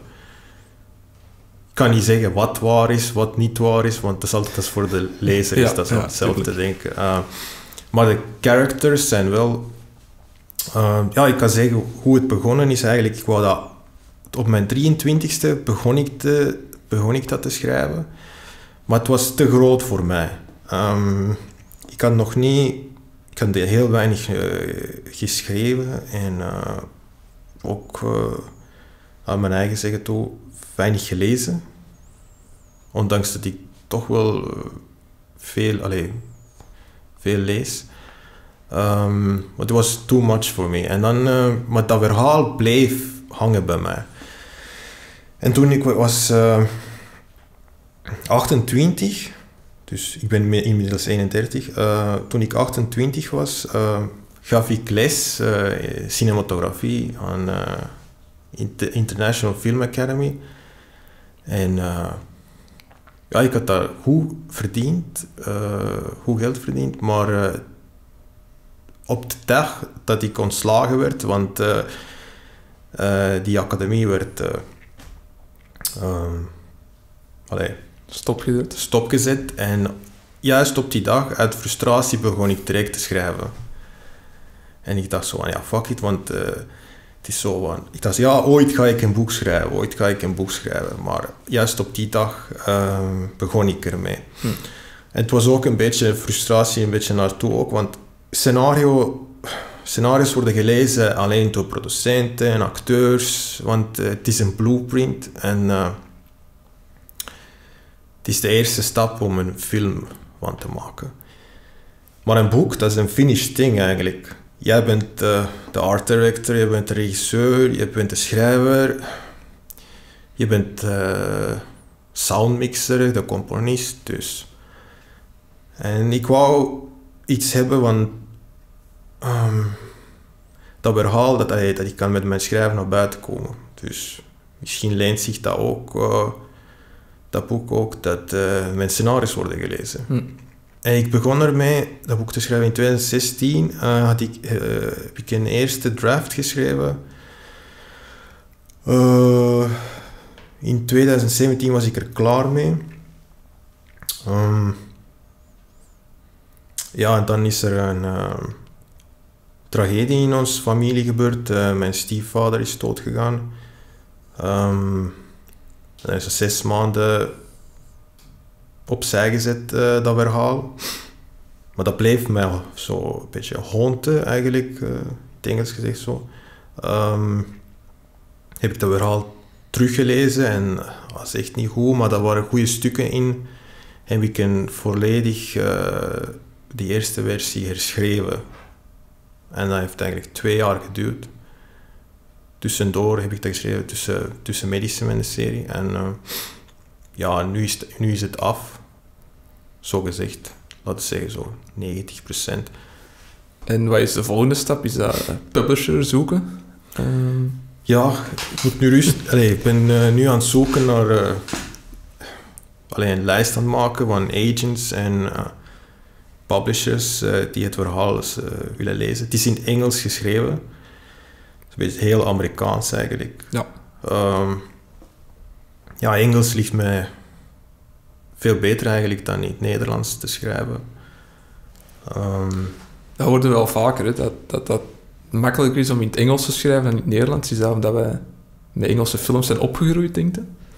ik kan niet zeggen wat waar is, wat niet waar is, want dat is altijd dat is voor de lezer is ja, dat ja, zelf te denken. Uh, maar de characters zijn wel... Uh, ja, ik kan zeggen hoe het begonnen is eigenlijk. Ik wou dat... Op mijn drieëntwintigste begon ik, te, begon ik dat te schrijven. Maar het was te groot voor mij. Um, ik had nog niet... Ik had heel weinig uh, geschreven en uh, ook uh, aan mijn eigen zeggen toe weinig gelezen. Ondanks dat ik toch wel uh, veel, allez, veel lees. Um, maar het was too much for me. En dan, uh, maar dat verhaal bleef hangen bij mij. En toen ik was uh, achtentwintig... Dus ik ben inmiddels eenendertig. Uh, toen ik achtentwintig was, uh, gaf ik les uh, cinematografie aan uh, Inter- International Film Academy. En uh, ja, ik had daar goed verdiend, uh, goed geld verdiend, maar uh, op de dag dat ik ontslagen werd, want uh, uh, die academie werd uh, um, allez, Stopgezet. Stopgezet en juist op die dag, uit frustratie, begon ik direct te schrijven. En ik dacht zo van, ja, fuck it, want uh, het is zo van... Ik dacht, ja, ooit ga ik een boek schrijven, ooit ga ik een boek schrijven. Maar juist op die dag uh, begon ik ermee. Hm. En het was ook een beetje frustratie, een beetje naartoe ook, want scenario, scenario's worden gelezen alleen door producenten en acteurs, want uh, het is een blueprint en... Uh, Het is de eerste stap om een film van te maken. Maar een boek, dat is een finished thing eigenlijk. Jij bent uh, de art director, je bent de regisseur, je bent de schrijver, je bent de uh, soundmixer, de componist, dus. En ik wou iets hebben van um, dat verhaal dat, dat ik kan met mijn schrijven naar buiten komen. Dus misschien leent zich dat ook... Uh, dat boek ook, dat uh, mijn scenario's worden gelezen. Hm. En ik begon ermee dat boek te schrijven in twintig zestien. Uh, had ik, uh, heb ik een eerste draft geschreven. Uh, in twintig zeventien was ik er klaar mee. Um, ja, en dan is er een uh, tragedie in onze familie gebeurd. Uh, mijn stiefvader is doodgegaan. Um, Dat is zes maanden opzij gezet, uh, dat verhaal. Maar dat bleef mij zo een beetje haunten, eigenlijk, uh, in het Engels gezegd zo. Um, heb ik dat verhaal teruggelezen en dat was echt niet goed, maar daar waren goede stukken in. Heb ik een volledig uh, die eerste versie herschreven. En dat heeft eigenlijk twee jaar geduurd. Tussendoor heb ik dat geschreven tussen, tussen Medicine en de serie. En uh, ja, nu is, het, nu is het af. Zo gezegd, laten we zeggen zo negentig procent. En wat is de volgende stap? Is dat publisher zoeken? Um... Ja, ik moet nu rust... Allee, ik ben uh, nu aan het zoeken naar... Uh, allee, een lijst aan het maken van agents en uh, publishers uh, die het verhaal uh, willen lezen. Het is in het Engels geschreven. Het is een beetje heel Amerikaans eigenlijk. Ja. Um, ja, Engels ligt mij veel beter eigenlijk dan in het Nederlands te schrijven. Um, dat hoorden we wel vaker, hè? Dat, dat dat makkelijker is om in het Engels te schrijven dan in het Nederlands. Is dat omdat wij met Engelse films zijn opgegroeid, denk je?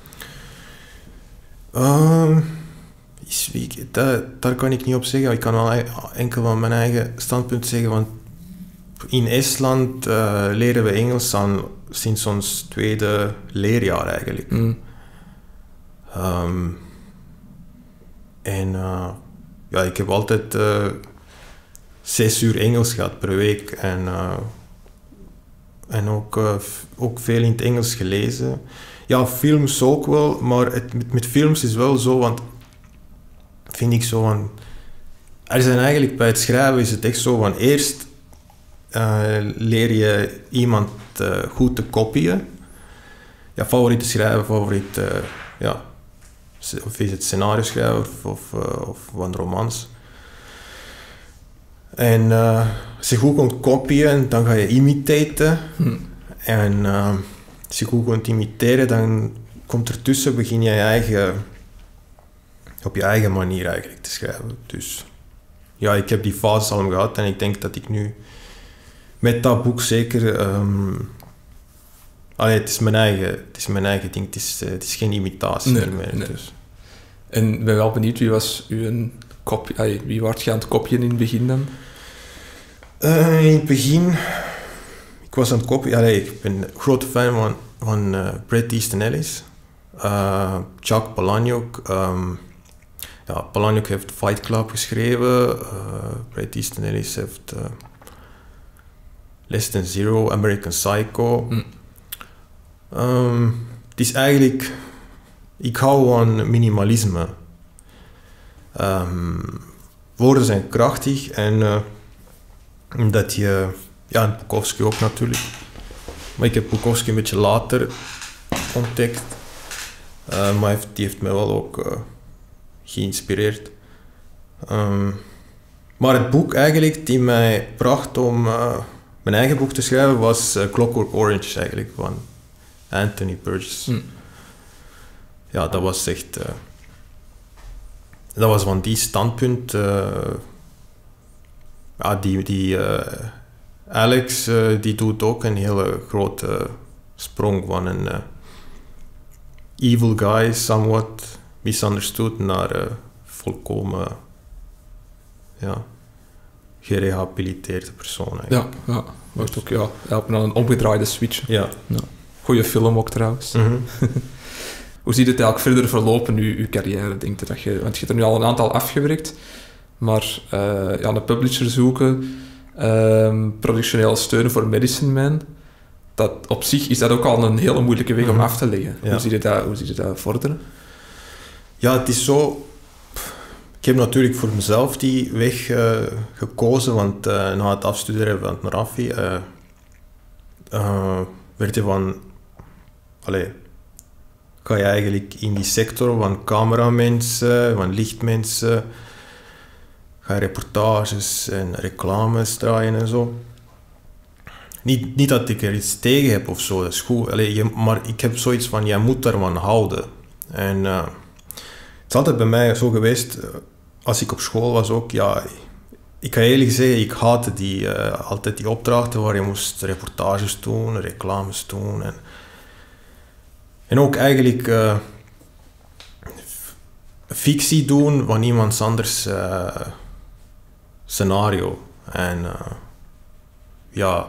Um, is, ik, dat, daar kan ik niet op zeggen. Ik kan wel enkel van mijn eigen standpunt zeggen. Want in Estland uh, leren we Engels aan sinds ons tweede leerjaar eigenlijk. Mm. Um, en uh, ja, ik heb altijd uh, zes uur Engels gehad per week. En, uh, en ook, uh, f- ook veel in het Engels gelezen. Ja, films ook wel, maar het, met, met films is wel zo, want vind ik zo van... Er zijn eigenlijk bij het schrijven is het echt zo van eerst uh, leer je iemand uh, goed te kopieën. Ja, favoriete schrijver, favoriet, uh, ja, of is het scenario schrijven of, of, uh, of van romans. En uh, als je goed kunt kopieën, dan ga je imitaten. Hm. En uh, als je goed kunt imiteren, dan komt ertussen, begin je, je eigen, op je eigen manier eigenlijk te schrijven. Dus ja, ik heb die fase al gehad en ik denk dat ik nu met dat boek zeker... Um, allee, het is mijn eigen, het is mijn eigen ding, het is, uh, het is geen imitatie nee, meer. Nee. Dus. En ik ben wel benieuwd, wie was uw kopie... Ay, wie werd je aan het kopieën in het begin dan? Uh, in het begin... Ik was aan het kopieën... Allee, ik ben een grote fan van, van uh, Bret Easton Ellis. Uh, Chuck Palahniuk. Um, ja, Palahniuk heeft Fight Club geschreven. Uh, Bret Easton Ellis heeft... Uh, Less Than Zero, American Psycho. Mm. Um, het is eigenlijk... Ik hou van minimalisme. Um, woorden zijn krachtig en uh, dat je... Ja, en Bukowski ook natuurlijk. Maar ik heb Bukowski een beetje later ontdekt. Uh, maar heeft, die heeft mij wel ook uh, geïnspireerd. Um, maar het boek eigenlijk die mij bracht om uh, mijn eigen boek te schrijven was uh, Clockwork Orange eigenlijk, van Anthony Burgess. Mm. Ja, dat was echt... Uh, dat was van die standpunt... Uh, ja, die... die uh, Alex, uh, die doet ook een hele grote sprong van een uh, evil guy, somewhat misunderstood, naar uh, volkomen ja, gerehabiliteerde persoon eigenlijk. Ja, ja. Wordt ook, ja, helpt naar een omgedraaide switch. Ja. Ja. Goeie film ook trouwens. Mm-hmm. Hoe ziet het eigenlijk verder verlopen, uw, uw carrière, denk je? Dat je? Want je hebt er nu al een aantal afgewerkt, maar uh, ja, een publisher zoeken, um, productioneel steunen voor Medicine Man, dat op zich is dat ook al een hele moeilijke weg mm-hmm. om af te leggen. Ja. Hoe zie je dat, hoe zie je dat vorderen? Ja, het is zo... Ik heb natuurlijk voor mezelf die weg uh, gekozen, want uh, na het afstuderen van het Marafi uh, uh, werd je van... Allee, ga je eigenlijk in die sector van cameramensen, van lichtmensen, ga je reportages en reclames draaien en zo. Niet, niet dat ik er iets tegen heb of zo, dat is goed. Allee, je, maar ik heb zoiets van, jij moet daarvan houden. En uh, het is altijd bij mij zo geweest, als ik op school was ook, ja, ik ga eerlijk zeggen, ik haatte die, uh, altijd die opdrachten waar je moest reportages doen, reclames doen. En, en ook eigenlijk uh, fictie doen van iemand anders uh, scenario. En uh, ja,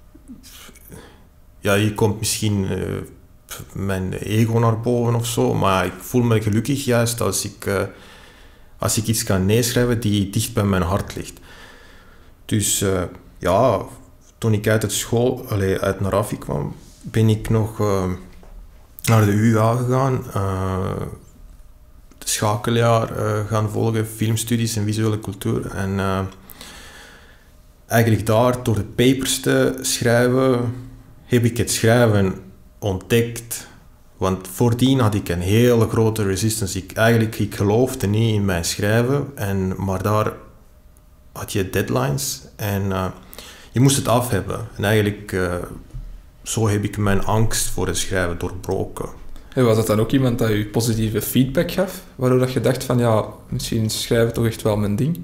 ja, hier komt misschien uh, mijn ego naar boven of zo, maar ik voel me gelukkig juist als ik, uh, als ik iets kan neerschrijven die dicht bij mijn hart ligt. Dus uh, ja, toen ik uit het school, allee, uit Narafi kwam, ben ik nog uh, naar de U A gegaan. Uh, het schakeljaar uh, gaan volgen, filmstudies en visuele cultuur. En uh, eigenlijk daar, door de papers te schrijven, heb ik het schrijven ontdekt. Want voordien had ik een hele grote resistance. Ik, eigenlijk, ik geloofde niet in mijn schrijven. En, maar daar had je deadlines. En uh, je moest het af hebben. En eigenlijk, uh, zo heb ik mijn angst voor het schrijven doorbroken. En was dat dan ook iemand dat je positieve feedback gaf? Waardoor dat je dacht van, ja, misschien is schrijven toch echt wel mijn ding?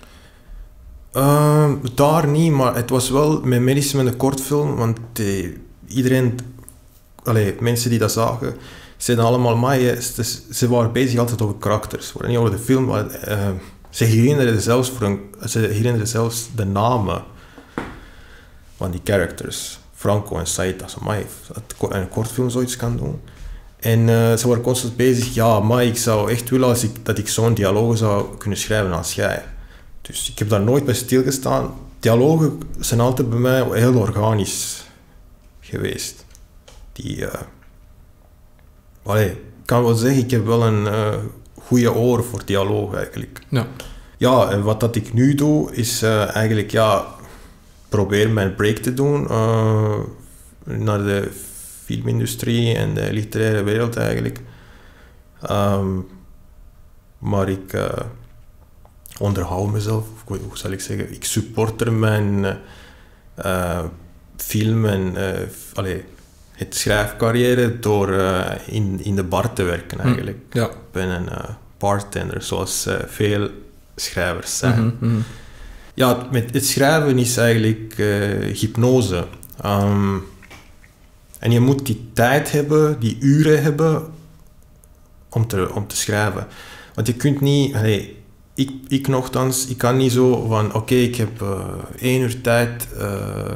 Uh, daar niet, maar het was wel met Medicine Man een kortfilm. Want uh, iedereen... Allee, mensen die dat zagen, zeiden allemaal, maar ze, ze waren bezig altijd over karakters. Ze waren niet over de film, maar uh, ze herinnerden zelfs, voor een, ze herinnerden zelfs de namen van die characters. Franco en Said, dat een kortfilm zoiets kan doen. En uh, ze waren constant bezig, ja, maar ik zou echt willen als ik, dat ik zo'n dialogen zou kunnen schrijven als jij. Dus ik heb daar nooit bij stilgestaan. Dialogen zijn altijd bij mij heel organisch geweest. Die, uh, allee, ik kan wel zeggen, ik heb wel een uh, goede oor voor dialoog eigenlijk. Ja. Ja, en wat dat ik nu doe, is uh, eigenlijk, ja, probeer mijn break te doen uh, naar de filmindustrie en de literaire wereld eigenlijk. Um, maar ik uh, onderhoud mezelf, hoe zal ik zeggen, ik supporter mijn uh, film en, uh, allee, het schrijfcarrière door uh, in, in de bar te werken eigenlijk. Mm, ja. Ik ben een uh, bartender, zoals uh, veel schrijvers zijn. Mm-hmm, mm-hmm. Ja, met het schrijven is eigenlijk uh, hypnose. Um, en je moet die tijd hebben, die uren hebben om te, om te schrijven. Want je kunt niet... Hey, ik, ik nogthans, ik kan niet zo van... Oké, okay, ik heb uh, één uur tijd... Uh,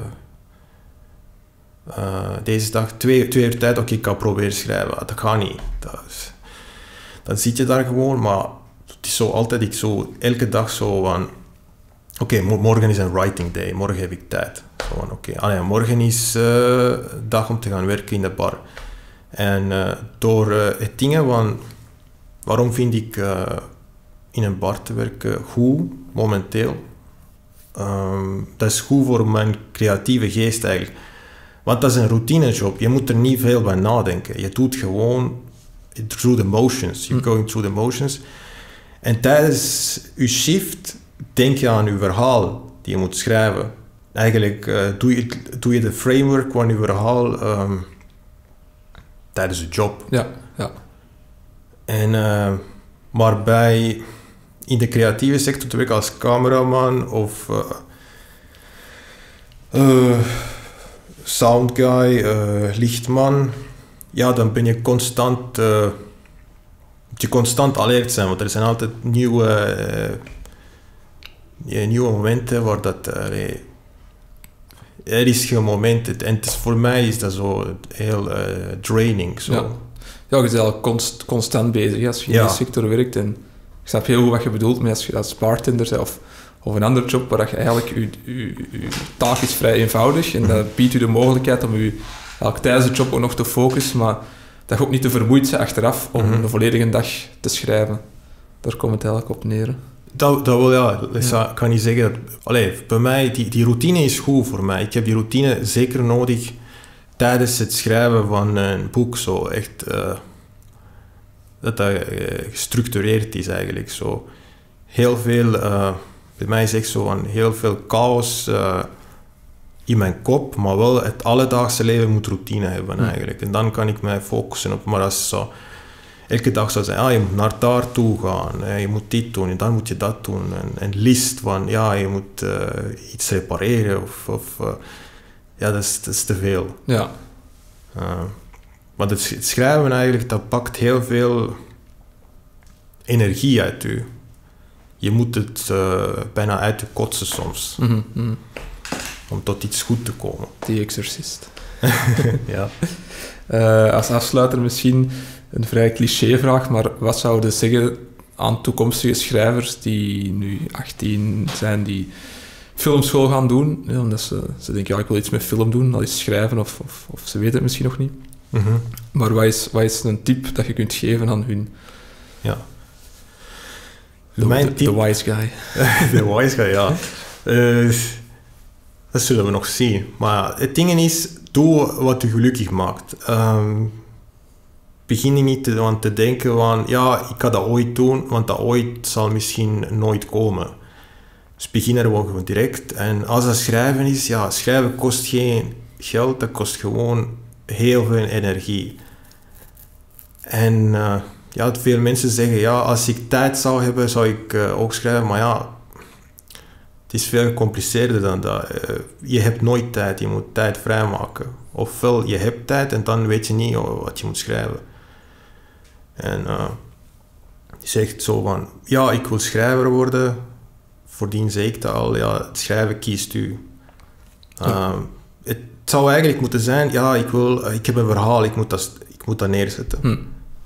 Uh, deze dag, twee, twee uur tijd, oké, okay, ik kan proberen schrijven. Dat gaat niet. Dat is, dan zit je daar gewoon, maar het is zo altijd, ik zo, elke dag zo van, oké, okay, morgen is een writing day, morgen heb ik tijd. Zo van, oké, okay, morgen is uh, dag om te gaan werken in de bar. En uh, door uh, het dingen van, waarom vind ik uh, in een bar te werken goed, momenteel? Um, dat is goed voor mijn creatieve geest eigenlijk. Want dat is een routinejob. Je moet er niet veel bij nadenken. Je doet gewoon through the motions. You're going through the motions. En tijdens je shift denk je aan je verhaal die je moet schrijven. Eigenlijk uh, doe, je, doe je de framework van je verhaal um, tijdens de job. Ja, ja. En, uh, maar bij in de creatieve sector te werken als cameraman of... Uh, uh, sound guy, uh, lichtman, ja, dan ben je constant, uh, je constant alert zijn, want er zijn altijd nieuwe, uh, nieuwe momenten waar dat, uh, er is geen moment, en het is, voor mij is dat zo heel uh, draining. Zo. Ja. ja, je bent al const, constant bezig als je in ja. die sector werkt en ik snap heel goed wat je bedoelt, maar als je als bartender bent of Of een ander job waar je eigenlijk, je, je, je taak is vrij eenvoudig en dat biedt u de mogelijkheid om je eigenlijk tijdens de job ook nog te focussen, maar dat je ook niet te vermoeid bent achteraf om mm-hmm. een volledige dag te schrijven. Daar komt het eigenlijk op neer. Dat, dat wel, ja. Ik ja. kan niet zeggen dat... Allee, bij mij, die, die routine is goed voor mij. Ik heb die routine zeker nodig tijdens het schrijven van een boek. Zo echt... Uh, dat dat uh, gestructureerd is eigenlijk. Zo. Heel veel... Uh, bij mij is echt zo van heel veel chaos uh, in mijn kop, maar wel het alledaagse leven moet routine hebben eigenlijk. En dan kan ik mij focussen op, maar als zo elke dag zou zijn, ah, je moet naar daar toe gaan, hè, je moet dit doen en dan moet je dat doen. En een list van, ja, je moet uh, iets repareren of, of uh, ja, dat is, dat is te veel. Ja. Uh, maar het, het schrijven eigenlijk, dat pakt heel veel energie uit u. Je moet het uh, bijna uit de kotsen soms. Mm-hmm, mm-hmm. Om tot iets goed te komen. Die Exorcist. ja. Uh, als afsluiter misschien een vrij cliché-vraag, maar wat zouden zeggen aan toekomstige schrijvers die nu achttien zijn, die filmschool gaan doen. Ja, omdat ze, ze denken, ja, ik wil iets met film doen, dat is schrijven, of, of, of ze weten het misschien nog niet. Mm-hmm. Maar wat is, wat is een tip dat je kunt geven aan hun? Ja. De, Mijn de, tip... de wise guy. De wise guy, ja. Uh, dat zullen we nog zien. Maar het ding is, doe wat je gelukkig maakt. Um, begin niet te, aan te denken van, ja, ik ga dat ooit doen, want dat ooit zal misschien nooit komen. Dus begin er gewoon direct. En als dat schrijven is, ja, schrijven kost geen geld, dat kost gewoon heel veel energie. En uh, ja, veel mensen zeggen, ja, als ik tijd zou hebben, zou ik uh, ook schrijven, maar ja, het is veel gecompliceerder dan dat. Uh, je hebt nooit tijd, je moet tijd vrijmaken. Ofwel, je hebt tijd en dan weet je niet wat je moet schrijven. En uh, je zegt zo van, ja, ik wil schrijver worden. Voordien zei ik dat al, ja, het schrijven kiest u. Uh, ja. Het zou eigenlijk moeten zijn, ja, ik, wil, ik heb een verhaal, ik moet dat, ik moet dat neerzetten. Hm.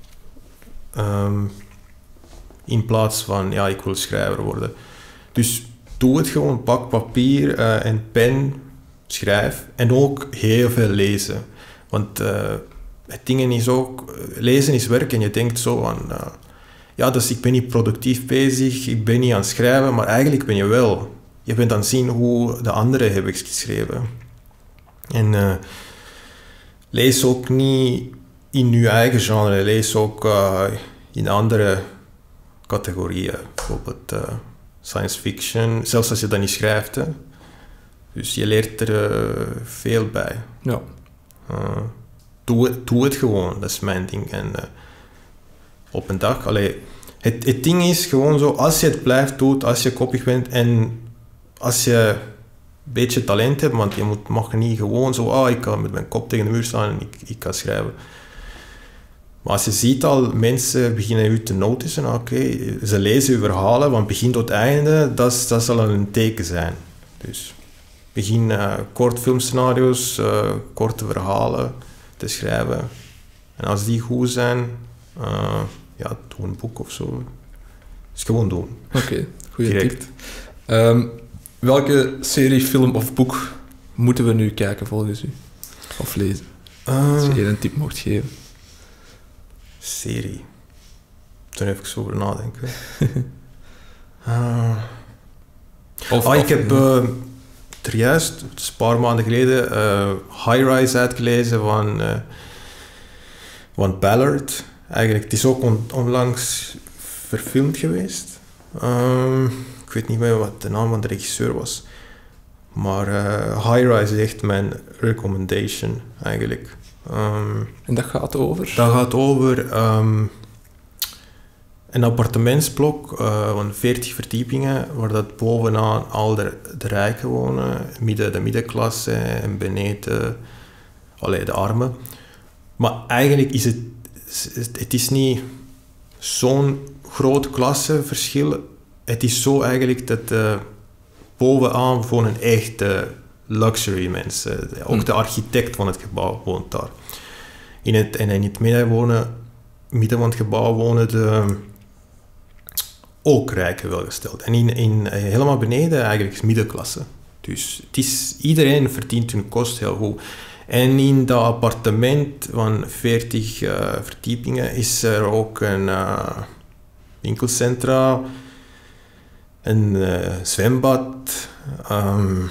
Um, in plaats van, ja, ik wil schrijver worden. Dus doe het gewoon, pak papier uh, en pen, schrijf. En ook heel veel lezen. Want uh, het ding is ook, lezen is werk en je denkt zo aan... Uh, ja, dus ik ben niet productief bezig, ik ben niet aan het schrijven, maar eigenlijk ben je wel. Je bent aan het zien hoe de anderen hebben geschreven. En uh, lees ook niet in je eigen genre, lees ook uh, in andere categorieën. Bijvoorbeeld uh, science fiction, zelfs als je dat niet schrijft. Hè. Dus je leert er uh, veel bij. Ja. Uh, doe, het, doe het gewoon, dat is mijn ding. En uh, op een dag, allee, het, het ding is gewoon zo, als je het blijft doen, als je koppig bent en als je een beetje talent hebt, want je moet, mag niet gewoon zo, ah, ik kan met mijn kop tegen de muur staan en ik, ik kan schrijven. Maar als je ziet al, mensen beginnen u te noticen, oké, okay, ze lezen uw verhalen van begin tot einde, dat, dat zal een teken zijn. Dus begin uh, kort filmscenario's, uh, korte verhalen te schrijven. En als die goed zijn, uh, ja, doe een boek of zo. Dus gewoon doen. Oké, okay, goede tip. Um, welke serie, film of boek moeten we nu kijken volgens u? Of lezen? Uh, Als je een tip mocht geven. Serie. Toen even zo over nadenken. uh, of, ah, of, ik heb uh, er juist, een paar maanden geleden, uh, High Rise uitgelezen van, uh, van Ballard. Eigenlijk, het is ook on, onlangs verfilmd geweest. Um, ik weet niet meer wat de naam van de regisseur was. Maar uh, High Rise is echt mijn recommendation, eigenlijk. Um, en dat gaat over? Dat gaat over um, een appartementsblok uh, van veertig verdiepingen, waar dat bovenaan al de, de rijken wonen, midden, de middenklasse en beneden allee, de armen. Maar eigenlijk is het, het is niet zo'n groot klasseverschil. Het is zo eigenlijk dat uh, bovenaan wonen echte luxury mensen. Ook de architect van het gebouw woont daar. In het, en in het midden, wonen, midden van het gebouw wonen de, ook rijken welgesteld. En in, in, helemaal beneden eigenlijk is middenklasse. Dus het is, iedereen verdient hun kost heel goed. En in dat appartement van veertig uh, verdiepingen is er ook een uh, winkelcentra, een uh, zwembad, um,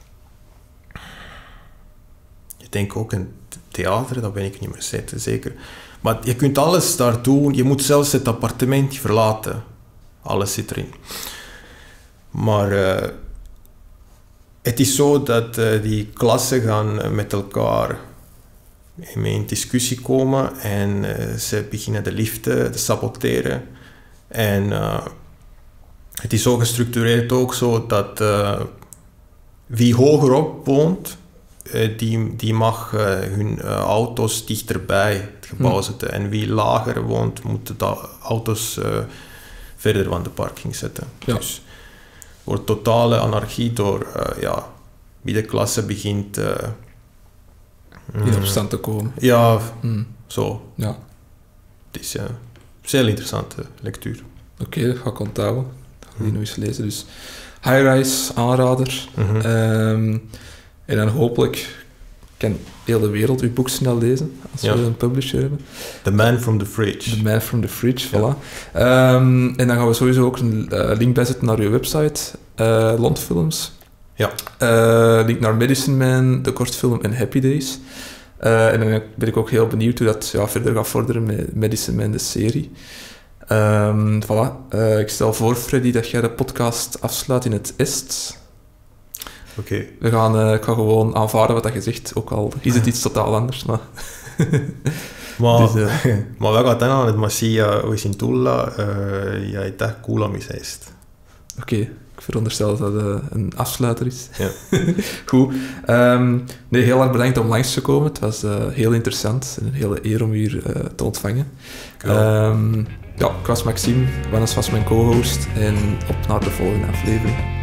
ik denk ook een theater, dat ben ik niet meer zeker. Maar je kunt alles daar doen, je moet zelfs het appartement verlaten. Alles zit erin. Maar uh, het is zo dat uh, die klassen gaan met elkaar in discussie komen en uh, ze beginnen de liften te saboteren. En uh, het is zo gestructureerd ook zo dat uh, wie hogerop woont, uh, die, die mag uh, hun uh, auto's dichterbij het gebouw hmm. zetten. En wie lager woont, moet de auto's uh, verder van de parking zetten. Ja. Dus wordt totale anarchie door uh, ja, middenklasse begint uh, in opstand te komen. Ja, mm. zo. Ja. Het is uh, een zeer interessante lectuur. Oké, okay, dat ga ik onthouden. Dat ga ik mm. nog eens lezen. Dus High-Rise, aanrader. Mhm. Um, en dan hopelijk kan heel de wereld uw boek snel lezen, als Ja. we een publisher hebben. The Man from the Fridge. The Man from the Fridge, Ja. voilà. Um, en dan gaan we sowieso ook een uh, link bijzetten naar uw website, uh, Londfilms. Ja. Uh, link naar Medicine Man, de kortfilm en Happy Days. Uh, en dan ben ik ook heel benieuwd hoe dat ja, verder gaat vorderen met Medicine Man, de serie. Um, voilà. Uh, ik stel voor, Freddy, dat jij de podcast afsluit in het Est. Oké. Okay. We gaan, uh, ik ga gewoon aanvaarden wat je zegt, ook al is het iets totaal anders. Maar, maar, dus, uh, ma väga tänan, et ma siia võisin tulla uh, ja aitäh kuulamise eest. Oké, okay, ik veronderstel dat dat uh, een afsluiter is. Ja. Goed. Um, nee, heel erg bedankt om langs te komen. Het was uh, heel interessant en een hele eer om u uh, te ontvangen. Cool. Um, ja, ik was Maxime, Wannes was mijn co-host en op naar de volgende aflevering.